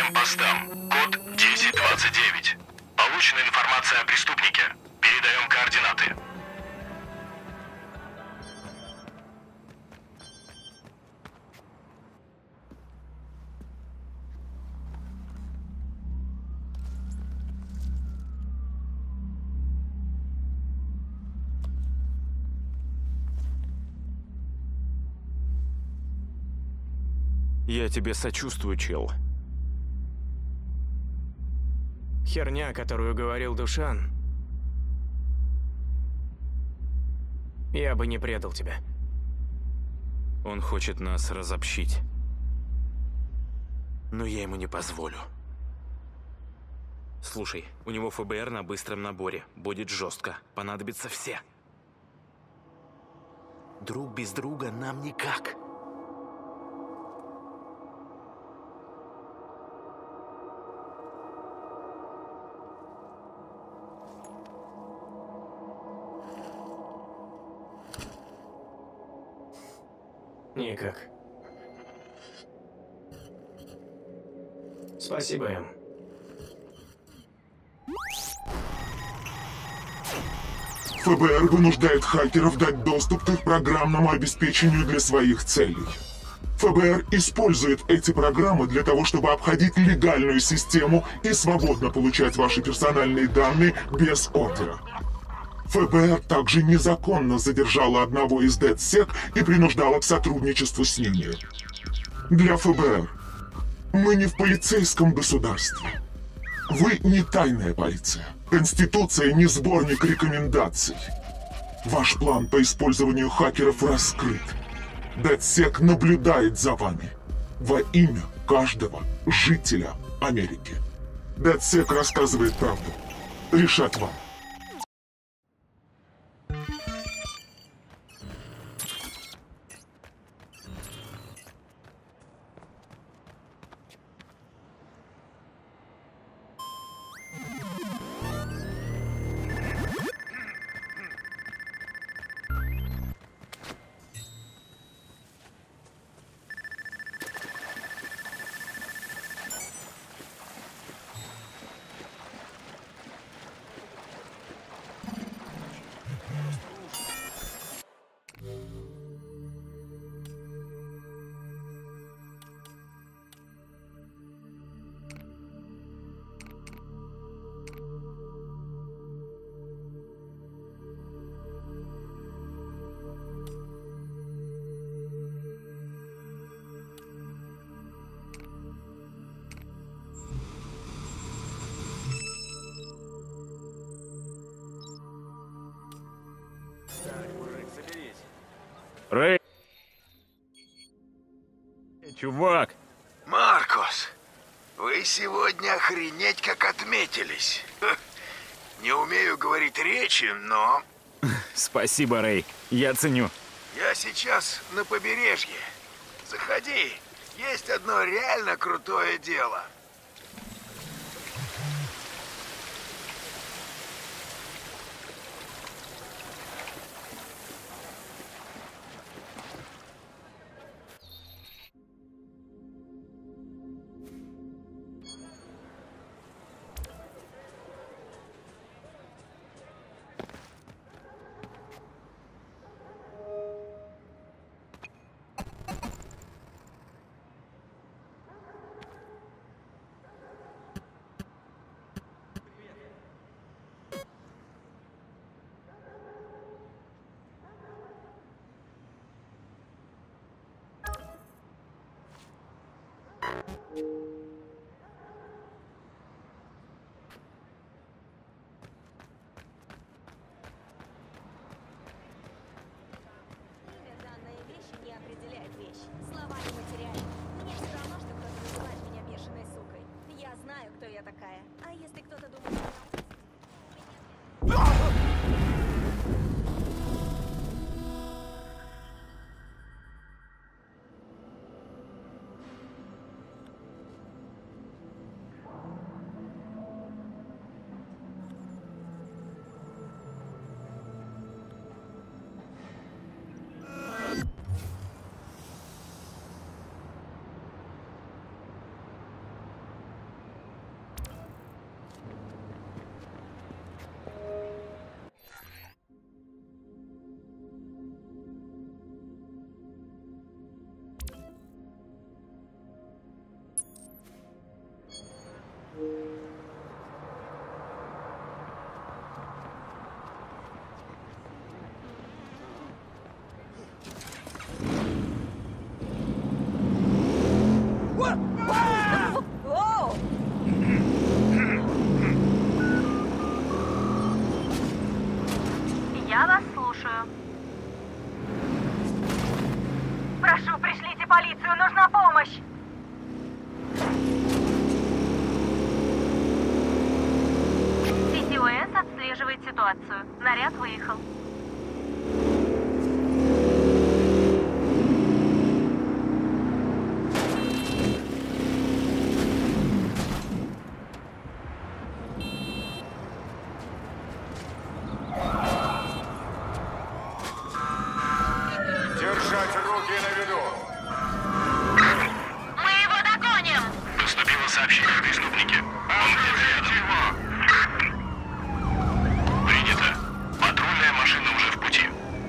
всем постам. Код 1029. Получена информация о преступнике. Передаем координаты. Я тебе сочувствую, чел. Херня, которую говорил Душан. Я бы не предал тебя. Он хочет нас разобщить. Но я ему не позволю. Слушай, у него ФБР на быстром наборе. Будет жестко. Понадобятся все. Друг без друга нам никак. Никак. Спасибо, Эм. ФБР вынуждает хакеров дать доступ к их программному обеспечению для своих целей. ФБР использует эти программы для того, чтобы обходить легальную систему и свободно получать ваши персональные данные без ордера. ФБР также незаконно задержала одного из DedSec и принуждала к сотрудничеству с ними. Для ФБР мы не в полицейском государстве. Вы не тайная полиция. Конституция не сборник рекомендаций. Ваш план по использованию хакеров раскрыт. DedSec наблюдает за вами во имя каждого жителя Америки. DedSec рассказывает правду. Решать вам. Рэй! Чувак! Маркус, вы сегодня охренеть как отметились. Не умею говорить речи, но... Спасибо, Рэй. Я ценю. Я сейчас на побережье. Заходи. Есть одно реально крутое дело. Данная вещь не определяет вещь. Слова не материальны. Мне все равно, что кто-то называет меня бешеной сукой. Я знаю, кто я такая. А если кто-то думает, что ситуацию. Наряд выехал. Держать руки на виду. Мы его догоним! Поступило сообщение о преступнике. Он где-то рядом. Принято. Патрульная машина уже в пути.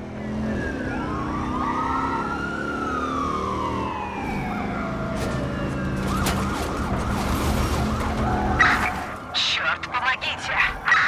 Черт, помогите!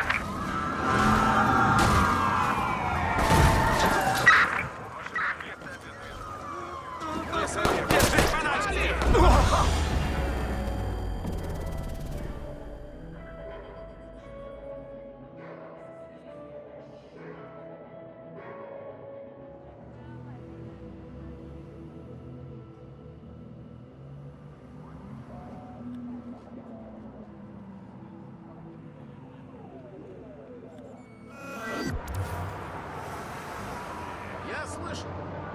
Я слышал.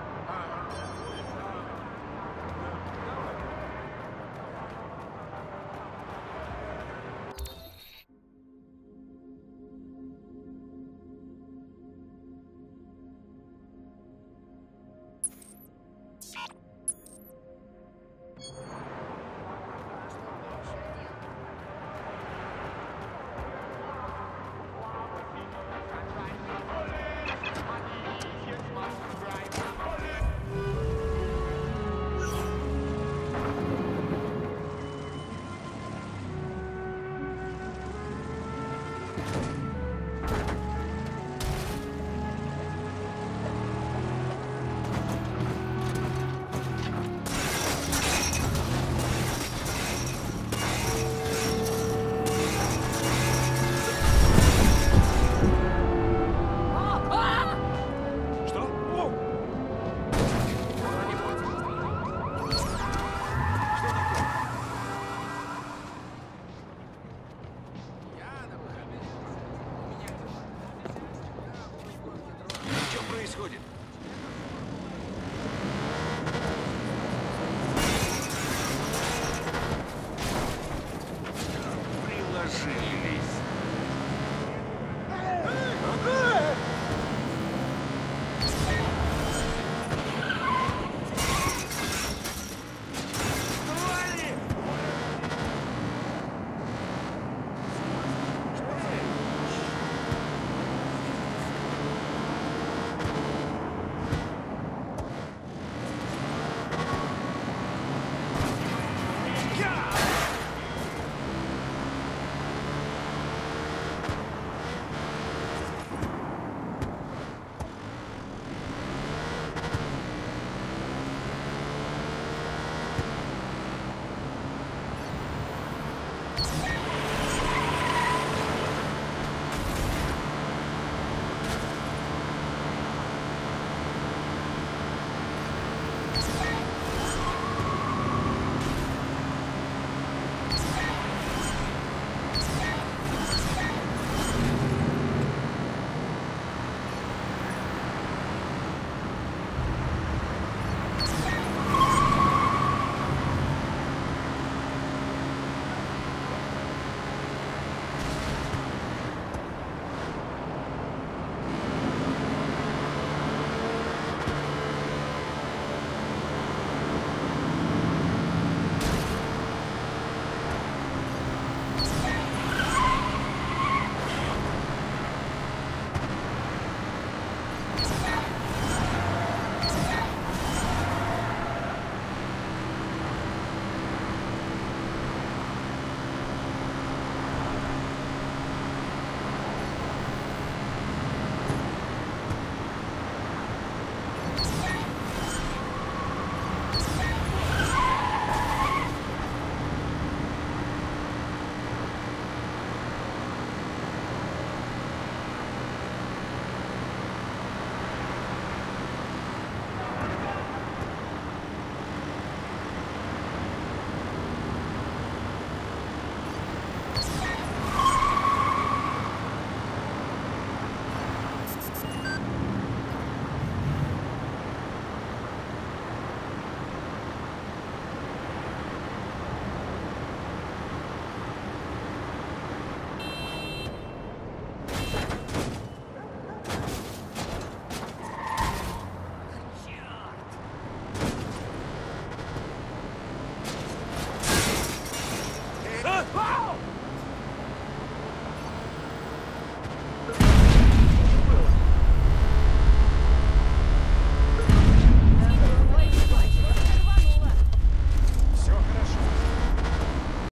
Что происходит? Приложили.